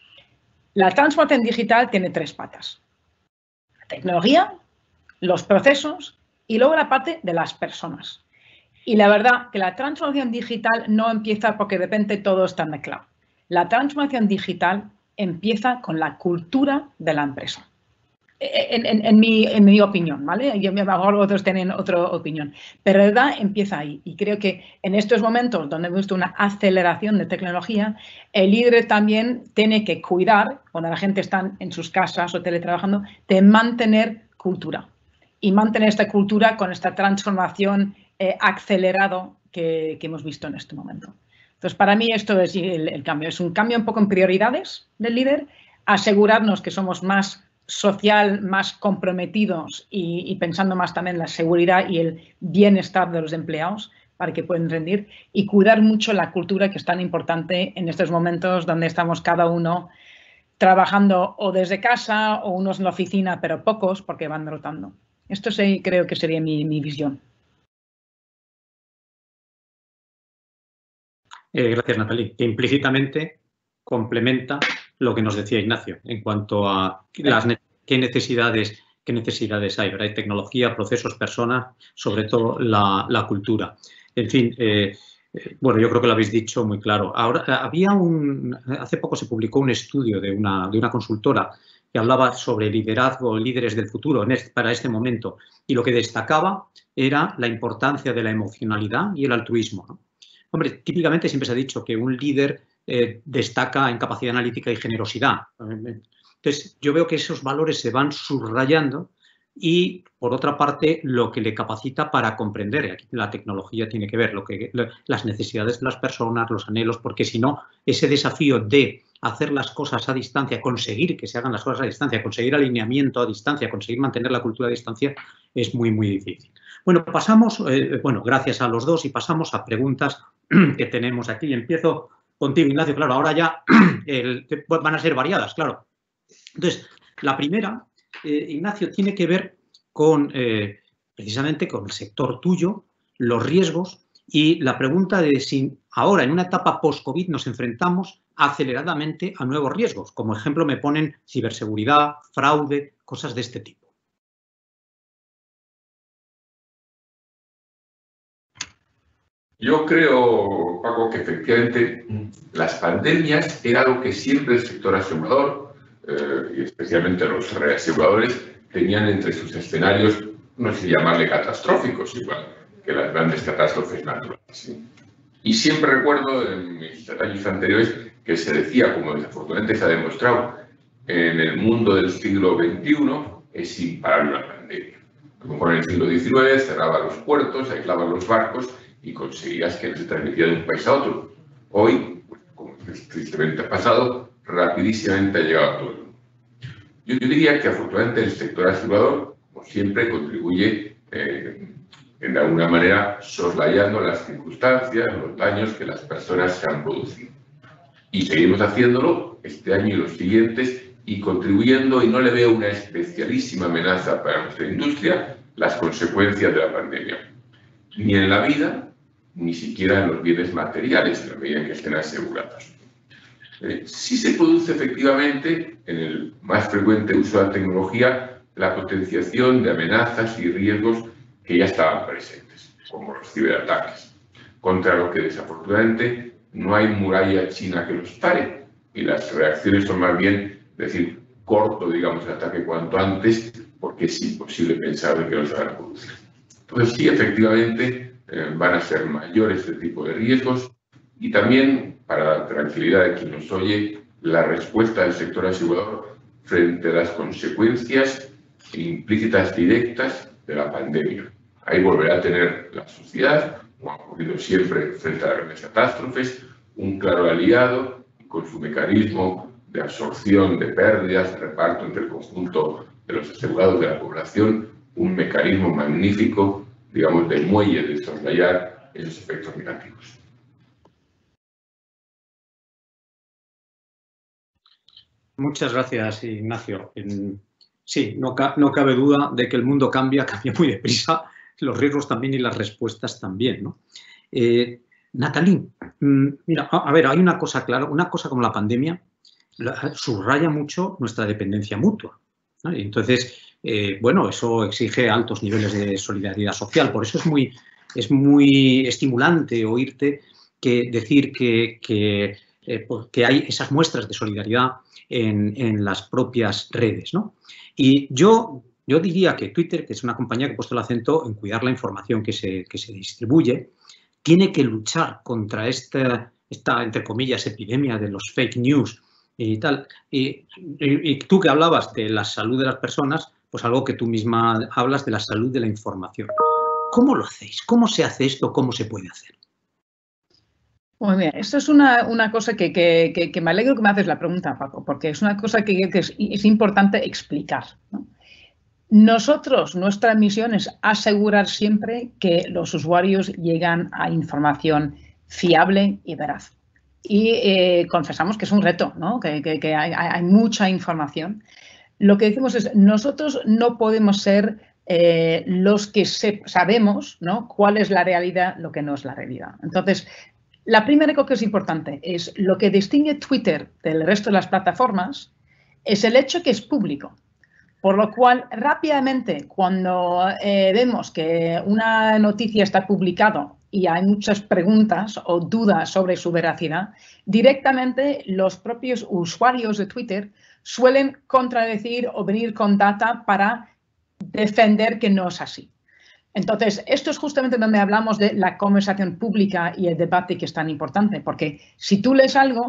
La transformación digital tiene tres patas. La tecnología, los procesos y luego la parte de las personas. Y la verdad que la transformación digital no empieza porque de repente todo está mezclado. La transformación digital empieza con la cultura de la empresa. En, en, en, mi, en mi opinión, ¿vale? Yo, a lo mejor otros tienen otra opinión. Pero la verdad empieza ahí. Y creo que en estos momentos donde hemos visto una aceleración de tecnología, el líder también tiene que cuidar, cuando la gente está en sus casas o teletrabajando, de mantener cultura. Y mantener esta cultura con esta transformación eh, acelerado que, que hemos visto en este momento. Entonces, para mí esto es el, el cambio. Es un cambio un poco en prioridades del líder, asegurarnos que somos más social, más comprometidos y, y pensando más también en la seguridad y el bienestar de los empleados para que puedan rendir y cuidar mucho la cultura que es tan importante en estos momentos donde estamos cada uno trabajando o desde casa o unos en la oficina, pero pocos porque van rotando. Esto sí, creo que sería mi, mi visión. Eh, gracias, Natalie. Que implícitamente complementa lo que nos decía Ignacio en cuanto a las, qué, necesidades, qué necesidades hay. ¿Verdad? Hay tecnología, procesos, personas, sobre todo la, la cultura. En fin, eh, eh, bueno, yo creo que lo habéis dicho muy claro. Ahora, había un, hace poco se publicó un estudio de una, de una consultora que hablaba sobre liderazgo, líderes del futuro en este, para este momento. Y lo que destacaba era la importancia de la emocionalidad y el altruismo, ¿no? Hombre, típicamente siempre se ha dicho que un líder eh, destaca en capacidad analítica y generosidad. Entonces, yo veo que esos valores se van subrayando y, por otra parte, lo que le capacita para comprender, aquí la tecnología tiene que ver, lo que, las necesidades de las personas, los anhelos, porque si no, ese desafío de hacer las cosas a distancia, conseguir que se hagan las cosas a distancia, conseguir alineamiento a distancia, conseguir mantener la cultura a distancia, es muy, muy difícil. Bueno, pasamos, eh, bueno, gracias a los dos y pasamos a preguntas que tenemos aquí. Empiezo contigo, Ignacio. Claro, ahora ya el, van a ser variadas, claro. Entonces, la primera, eh, Ignacio, tiene que ver con, eh, precisamente con el sector tuyo, los riesgos y la pregunta de si ahora, en una etapa post-COVID, nos enfrentamos aceleradamente a nuevos riesgos. Como ejemplo me ponen ciberseguridad, fraude, cosas de este tipo. Yo creo, Paco, que efectivamente las pandemias era algo que siempre el sector asegurador, eh, y especialmente los reaseguradores, tenían entre sus escenarios, no sé llamarle catastróficos, igual que las grandes catástrofes naturales. ¿Sí? Y siempre recuerdo en mis años anteriores que se decía, como desafortunadamente se ha demostrado, en el mundo del siglo veintiuno es imparable una pandemia. Como en el siglo diecinueve cerraba los puertos, aislaba los barcos y conseguías que no se transmitiera de un país a otro. Hoy, pues, como tristemente ha pasado, rapidísimamente ha llegado a todo el mundo. Yo, yo diría que afortunadamente el sector asegurador, como siempre, contribuye eh, de alguna manera soslayando las circunstancias, los daños que las personas se han producido. Y seguimos haciéndolo este año y los siguientes y contribuyendo, y no le veo una especialísima amenaza para nuestra industria, las consecuencias de la pandemia. Ni en la vida, ni siquiera en los bienes materiales, en la medida en que estén asegurados. Eh, sí se produce efectivamente, en el más frecuente uso de la tecnología, la potenciación de amenazas y riesgos que ya estaban presentes, como los ciberataques, contra lo que desafortunadamente no hay muralla china que los pare, y las reacciones son más bien, decir, corto, digamos, el ataque cuanto antes, porque es imposible pensar de que no se van a producir. Entonces, sí, efectivamente, eh, van a ser mayores este tipo de riesgos, y también, para la tranquilidad de quien nos oye, la respuesta del sector asegurador frente a las consecuencias implícitas directas de la pandemia. Ahí volverá a tener la sociedad, como ha ocurrido siempre frente a las grandes catástrofes, un claro aliado con su mecanismo de absorción de pérdidas, de reparto entre el conjunto de los asegurados de la población, un mecanismo magnífico, digamos, de muelle de soslayar esos efectos negativos. Muchas gracias, Ignacio. Sí, no, ca no cabe duda de que el mundo cambia, cambia muy deprisa, los riesgos también y las respuestas también, ¿no? Eh, Natalie, mira, a, a ver, hay una cosa clara, una cosa como la pandemia la, subraya mucho nuestra dependencia mutua, ¿no? Entonces, eh, bueno, eso exige altos niveles de solidaridad social, por eso es muy, es muy estimulante oírte que, decir que, que, eh, que hay esas muestras de solidaridad en, en las propias redes, ¿no? Y yo, yo diría que Twitter, que es una compañía que ha puesto el acento en cuidar la información que se, que se distribuye, tiene que luchar contra esta, esta, entre comillas, epidemia de los fake news y tal. Y, y, y tú que hablabas de la salud de las personas, pues algo que tú misma hablas de la salud de la información. ¿Cómo lo hacéis? ¿Cómo se hace esto? ¿Cómo se puede hacer? Pues mira, esto es una, una cosa que, que, que, que me alegro que me haces la pregunta, Paco, porque es una cosa que, que es, es importante explicar, ¿no? Nosotros, nuestra misión es asegurar siempre que los usuarios llegan a información fiable y veraz. Y eh, confesamos que es un reto, ¿no? Que, que, que hay, hay mucha información. Lo que decimos es, nosotros no podemos ser eh, los que se, sabemos, ¿no?, cuál es la realidad, lo que no es la realidad. Entonces, la primera cosa que es importante es lo que distingue Twitter del resto de las plataformas es el hecho que es público. Por lo cual, rápidamente, cuando eh, vemos que una noticia está publicada y hay muchas preguntas o dudas sobre su veracidad, directamente los propios usuarios de Twitter suelen contradecir o venir con data para defender que no es así. Entonces, esto es justamente donde hablamos de la conversación pública y el debate que es tan importante, porque si tú lees algo,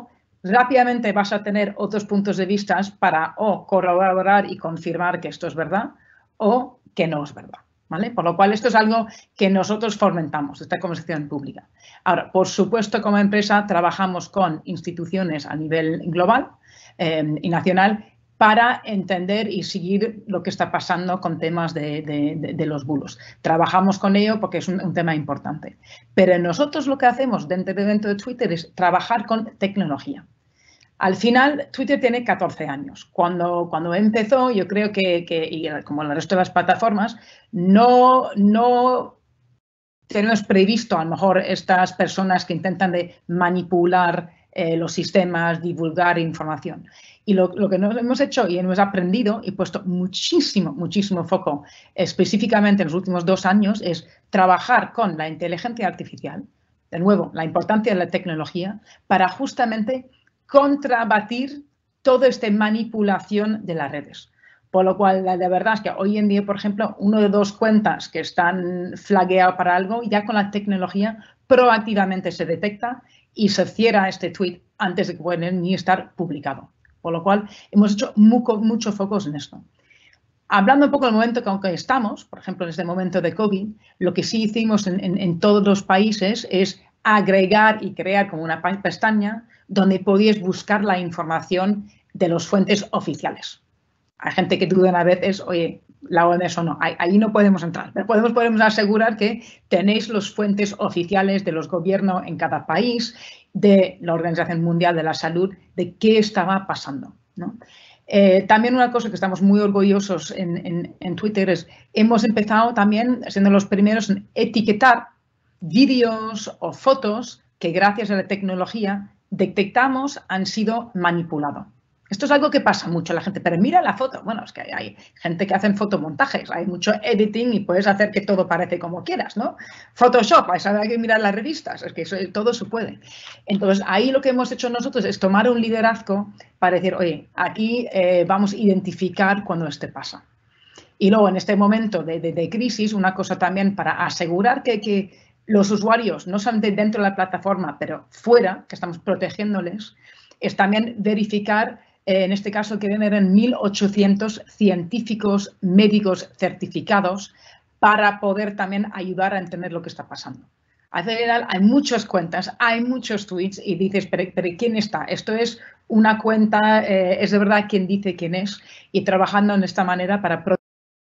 rápidamente vas a tener otros puntos de vista para o corroborar y confirmar que esto es verdad o que no es verdad, ¿vale? Por lo cual, esto es algo que nosotros fomentamos, esta conversación pública. Ahora, por supuesto, como empresa, trabajamos con instituciones a nivel global eh, y nacional para entender y seguir lo que está pasando con temas de, de, de, de los bulos. Trabajamos con ello porque es un, un tema importante. Pero nosotros lo que hacemos dentro, dentro de Twitter es trabajar con tecnología. Al final, Twitter tiene catorce años. Cuando, cuando empezó, yo creo que, que y como el resto de las plataformas, no, no tenemos previsto a lo mejor estas personas que intentan de manipular eh, los sistemas, divulgar información. Y lo, lo que nos hemos hecho y hemos aprendido y puesto muchísimo, muchísimo foco específicamente en los últimos dos años es trabajar con la inteligencia artificial, de nuevo, la importancia de la tecnología, para justamente contrabatir toda esta manipulación de las redes. Por lo cual, la de verdad es que hoy en día, por ejemplo, uno de dos cuentas que están flagueados para algo, ya con la tecnología proactivamente se detecta y se cierra este tweet antes de que pueda ni estar publicado. Por lo cual, hemos hecho mucho, mucho focos en esto. Hablando un poco del momento en que estamos, por ejemplo, en este momento de COVID, lo que sí hicimos en, en, en todos los países es agregar y crear como una pestaña donde podías buscar la información de las fuentes oficiales. Hay gente que duda a veces, oye, la O M S o no, ahí no podemos entrar, pero podemos, podemos asegurar que tenéis las fuentes oficiales de los gobiernos en cada país, de la Organización Mundial de la Salud, de qué estaba pasando, ¿no? Eh, también una cosa que estamos muy orgullosos en, en, en Twitter es, hemos empezado también siendo los primeros en etiquetar vídeos o fotos que gracias a la tecnología detectamos han sido manipulados. Esto es algo que pasa mucho a la gente, pero mira la foto. Bueno, es que hay, hay gente que hacen fotomontajes, hay mucho editing y puedes hacer que todo parece como quieras, ¿no? Photoshop, hay que mirar las revistas, es que eso, todo se puede. Entonces, ahí lo que hemos hecho nosotros es tomar un liderazgo para decir, oye, aquí eh, vamos a identificar cuando esto pasa. Y luego, en este momento de, de, de crisis, una cosa también para asegurar que, que los usuarios, no solamente dentro de la plataforma, pero fuera, que estamos protegiéndoles, es también verificar. En este caso, que eran mil ochocientos científicos médicos certificados para poder también ayudar a entender lo que está pasando. Al final, hay muchas cuentas, hay muchos tweets y dices, pero, pero ¿quién está? Esto es una cuenta, eh, es de verdad quién dice quién es y trabajando en esta manera para proteger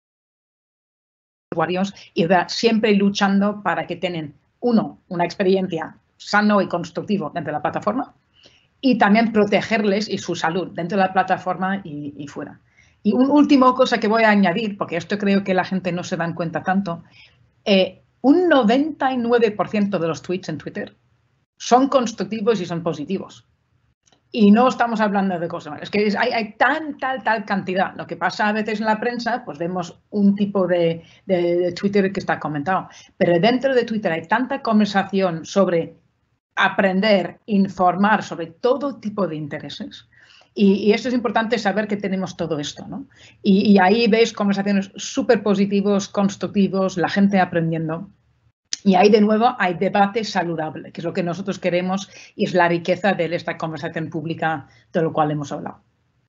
a los usuarios y ¿verdad? Siempre luchando para que tengan, uno, una experiencia sano y constructivo dentro de la plataforma, y también protegerles y su salud dentro de la plataforma y, y fuera. Y una última cosa que voy a añadir, porque esto creo que la gente no se da cuenta tanto, eh, un noventa y nueve por ciento de los tweets en Twitter son constructivos y son positivos. Y no estamos hablando de cosas malas. Es que hay, hay tan, tal, tal cantidad. Lo que pasa a veces en la prensa, pues vemos un tipo de, de, de Twitter que está comentado. Pero dentro de Twitter hay tanta conversación sobre aprender, informar sobre todo tipo de intereses. Y, y esto es importante saber que tenemos todo esto, ¿no? Y, y ahí veis conversaciones súper positivos, constructivos, la gente aprendiendo. Y ahí de nuevo hay debate saludable, que es lo que nosotros queremos y es la riqueza de esta conversación pública de lo cual hemos hablado.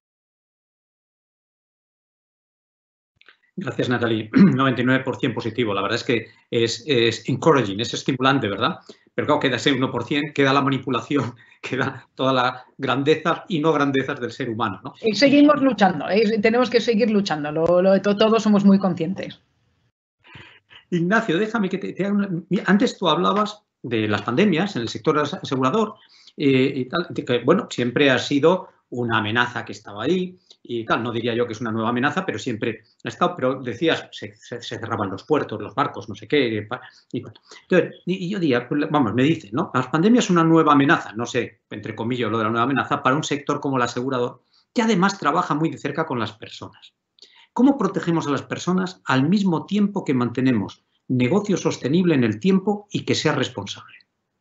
Gracias, Natalie. noventa y nueve por ciento positivo. La verdad es que es, es encouraging, es estimulante, ¿verdad? Pero claro, queda ese uno por ciento, queda la manipulación, queda toda la grandeza y no grandezas del ser humano, ¿no? Y seguimos luchando, ¿eh? Tenemos que seguir luchando, lo, lo, todos somos muy conscientes. Ignacio, déjame que te, te haga una... Antes tú hablabas de las pandemias en el sector asegurador eh, y tal, que, bueno, siempre ha sido una amenaza que estaba ahí y tal, no diría yo que es una nueva amenaza, pero siempre ha estado, pero decías, se, se, se cerraban los puertos, los barcos, no sé qué, y, y, entonces, y, y yo diría, vamos, me dicen, ¿no? Las pandemias son una nueva amenaza, no sé, entre comillas lo de la nueva amenaza, para un sector como el asegurador, que además trabaja muy de cerca con las personas. ¿Cómo protegemos a las personas al mismo tiempo que mantenemos negocio sostenible en el tiempo y que sea responsable?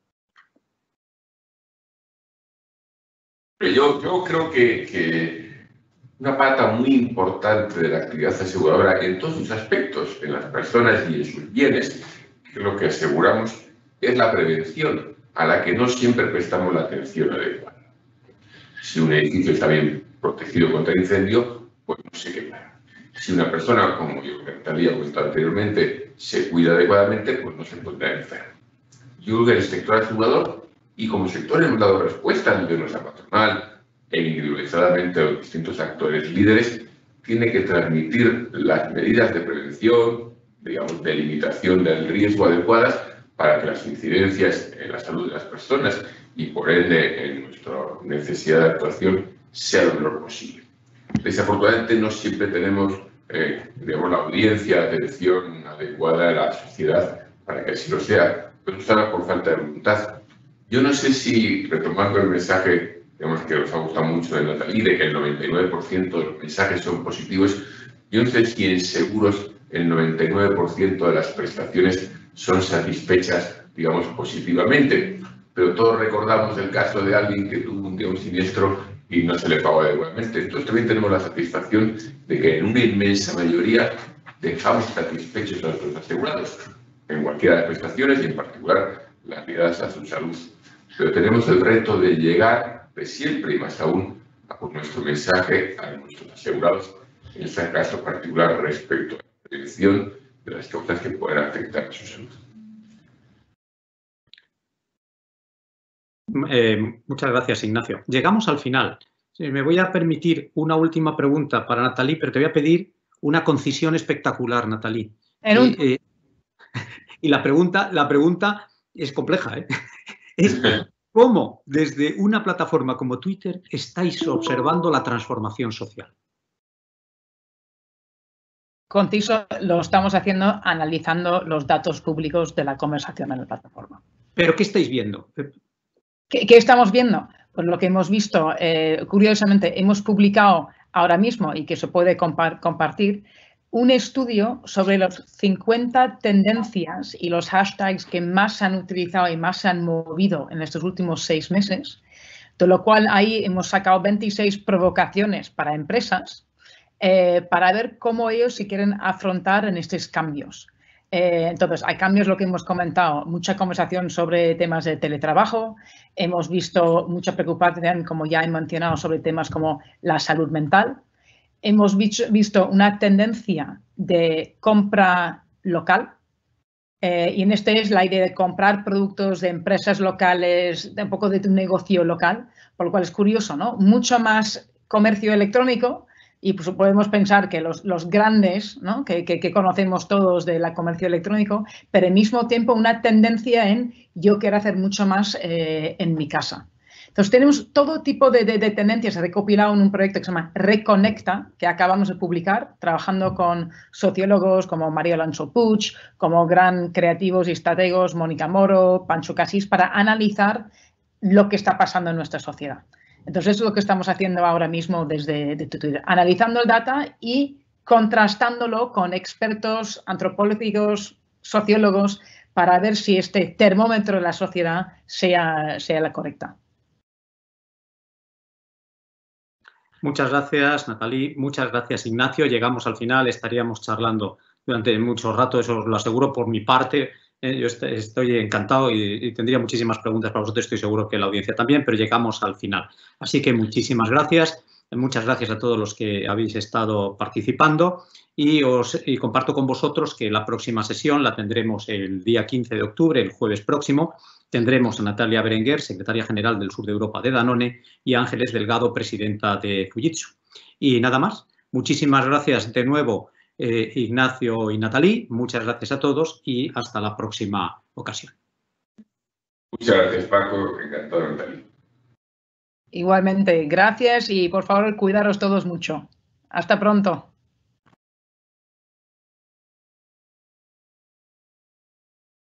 Yo, yo creo que, que una pata muy importante de la actividad aseguradora en todos sus aspectos, en las personas y en sus bienes, que lo que aseguramos es la prevención, a la que no siempre prestamos la atención adecuada. Si un edificio está bien protegido contra incendio, pues no se quemará. Si una persona, como yo había comentado anteriormente, se cuida adecuadamente, pues no se pondrá enfermo. Yo creo que el sector asegurador, y como sector hemos dado respuesta a nivel nuestra patronal e individualizadamente a los distintos actores líderes, tiene que transmitir las medidas de prevención, digamos, de limitación del riesgo adecuadas para que las incidencias en la salud de las personas y, por ende, en nuestra necesidad de actuación sea lo menor posible. Desafortunadamente, no siempre tenemos eh, digamos, la audiencia, atención adecuada a la sociedad para que así lo sea, pero no será por falta de voluntad. Yo no sé si, retomando el mensaje, digamos, que os ha gustado mucho de Nathalie, de que el noventa y nueve por ciento de los mensajes son positivos, yo no sé si en seguros el noventa y nueve por ciento de las prestaciones son satisfechas, digamos, positivamente, pero todos recordamos el caso de alguien que tuvo un día un siniestro y no se le pagó adecuadamente. Entonces también tenemos la satisfacción de que en una inmensa mayoría dejamos satisfechos a nuestros asegurados en cualquiera de las prestaciones y en particular las ligadas a su salud. Pero tenemos el reto de llegar de siempre y más aún a por nuestro mensaje a nuestros asegurados, en este caso particular respecto a la prevención de las causas que puedan afectar a su salud. Eh, muchas gracias, Ignacio. Llegamos al final. Me voy a permitir una última pregunta para Nathalie, pero te voy a pedir una concisión espectacular, Nathalie. En un... y, eh, y la pregunta, la pregunta es compleja, ¿eh? Es ¿cómo desde una plataforma como Twitter estáis observando la transformación social? Conciso lo estamos haciendo analizando los datos públicos de la conversación en la plataforma. ¿Pero qué estáis viendo? ¿Qué, qué estamos viendo? Pues lo que hemos visto, eh, curiosamente, hemos publicado ahora mismo y que se puede compar, compartir, un estudio sobre las cincuenta tendencias y los hashtags que más se han utilizado y más se han movido en estos últimos seis meses, de lo cual ahí hemos sacado veintiséis provocaciones para empresas eh, para ver cómo ellos se quieren afrontar en estos cambios. Eh, entonces, hay cambios, lo que hemos comentado, mucha conversación sobre temas de teletrabajo, hemos visto mucha preocupación, como ya he mencionado, sobre temas como la salud mental, hemos visto una tendencia de compra local, eh, y en este es la idea de comprar productos de empresas locales, de un poco de tu negocio local, por lo cual es curioso, ¿no? Mucho más comercio electrónico. Y pues podemos pensar que los, los grandes, ¿no? que, que, que conocemos todos del comercio electrónico, pero al mismo tiempo una tendencia en yo quiero hacer mucho más eh, en mi casa. Entonces tenemos todo tipo de, de, de tendencias recopilado en un proyecto que se llama Reconecta, que acabamos de publicar, trabajando con sociólogos como Mario Alonso Puig, como gran creativos y estrategos Mónica Moro, Pancho Casís, para analizar lo que está pasando en nuestra sociedad. Entonces, eso es lo que estamos haciendo ahora mismo desde de Twitter, analizando el data y contrastándolo con expertos antropólogos, sociólogos, para ver si este termómetro de la sociedad sea, sea la correcta. Muchas gracias, Nathalie. Muchas gracias, Ignacio. Llegamos al final, estaríamos charlando durante mucho rato, eso os lo aseguro por mi parte. Eh, yo est estoy encantado y, y tendría muchísimas preguntas para vosotros, estoy seguro que la audiencia también, pero llegamos al final. Así que muchísimas gracias. Muchas gracias a todos los que habéis estado participando y, os, y comparto con vosotros que la próxima sesión la tendremos el día quince de octubre, el jueves próximo. Tendremos a Natalia Berenguer, secretaria general del sur de Europa de Danone, y Ángeles Delgado, presidenta de Fujitsu. Y nada más. Muchísimas gracias de nuevo, eh, Ignacio y Nathalie. Muchas gracias a todos y hasta la próxima ocasión. Muchas gracias, Paco. Encantado, Nathalie. Igualmente, gracias y por favor cuidaros todos mucho. Hasta pronto.